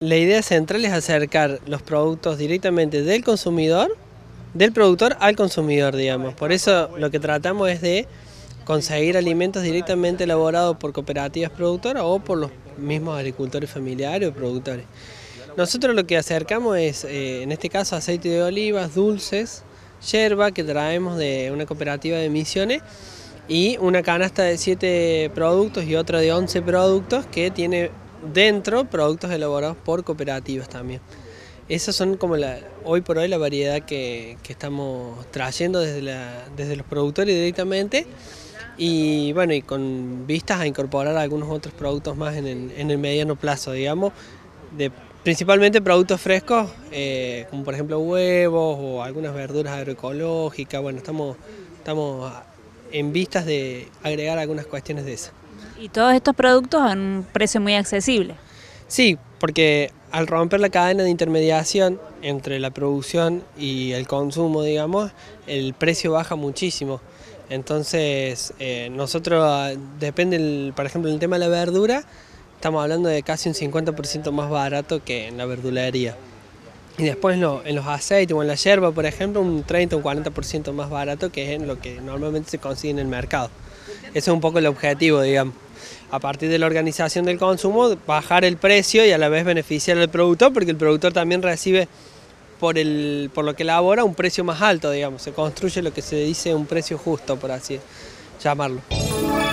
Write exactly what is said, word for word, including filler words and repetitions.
La idea central es acercar los productos directamente del consumidor, del productor al consumidor, digamos. Por eso lo que tratamos es de conseguir alimentos directamente elaborados por cooperativas productoras o por los mismos agricultores familiares o productores. Nosotros lo que acercamos es, eh, en este caso, aceite de olivas, dulces, yerba que traemos de una cooperativa de Misiones y una canasta de siete productos y otra de once productos que tiene dentro productos elaborados por cooperativas también. Esas son como la, hoy por hoy la variedad que, que estamos trayendo desde, la, desde los productores directamente y bueno, y con vistas a incorporar algunos otros productos más en el, en el mediano plazo, digamos, de, principalmente productos frescos, eh, como por ejemplo huevos o algunas verduras agroecológicas. Bueno, estamos, estamos en vistas de agregar algunas cuestiones de esas. Y todos estos productos a un precio muy accesible. Sí, porque al romper la cadena de intermediación entre la producción y el consumo, digamos, el precio baja muchísimo. Entonces, eh, nosotros, depende, el, por ejemplo, en el tema de la verdura, estamos hablando de casi un cincuenta por ciento más barato que en la verdulería. Y después en, lo, en los aceites o en la yerba, por ejemplo, un treinta o un cuarenta por ciento más barato que es en lo que normalmente se consigue en el mercado. Ese es un poco el objetivo, digamos. A partir de la organización del consumo, bajar el precio y a la vez beneficiar al productor, porque el productor también recibe por, el, por lo que elabora un precio más alto, digamos. Se construye lo que se dice un precio justo, por así llamarlo.